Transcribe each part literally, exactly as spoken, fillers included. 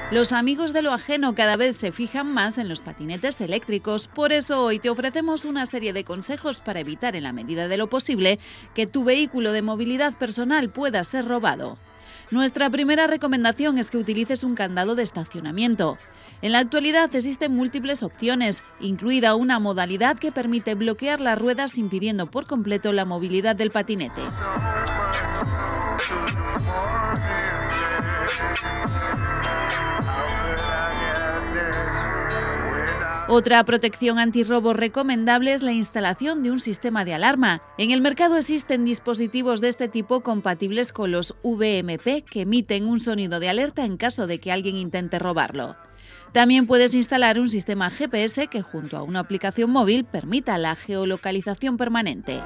Los amigos de lo ajeno cada vez se fijan más en los patinetes eléctricos, por eso hoy te ofrecemos una serie de consejos para evitar en la medida de lo posible que tu vehículo de movilidad personal pueda ser robado. Nuestra primera recomendación es que utilices un candado de estacionamiento. En la actualidad existen múltiples opciones, incluida una modalidad que permite bloquear las ruedas impidiendo por completo la movilidad del patinete. Otra protección antirrobo recomendable es la instalación de un sistema de alarma. En el mercado existen dispositivos de este tipo compatibles con los V M P que emiten un sonido de alerta en caso de que alguien intente robarlo. También puedes instalar un sistema G P S que junto a una aplicación móvil permita la geolocalización permanente.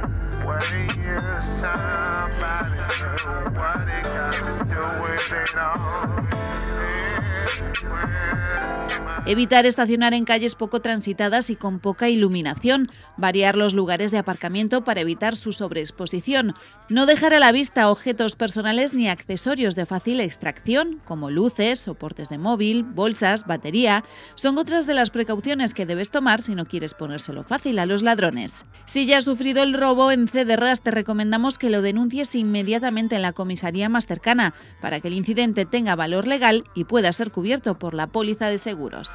Evitar estacionar en calles poco transitadas y con poca iluminación. Variar los lugares de aparcamiento para evitar su sobreexposición. No dejar a la vista objetos personales ni accesorios de fácil extracción, como luces, soportes de móvil, bolsas, batería. Son otras de las precauciones que debes tomar si no quieres ponérselo fácil a los ladrones. Si ya has sufrido el robo en Cederras, te recomendamos que lo denuncies inmediatamente en la comisaría más cercana para que el incidente tenga valor legal y pueda ser cubierto por la póliza de seguros.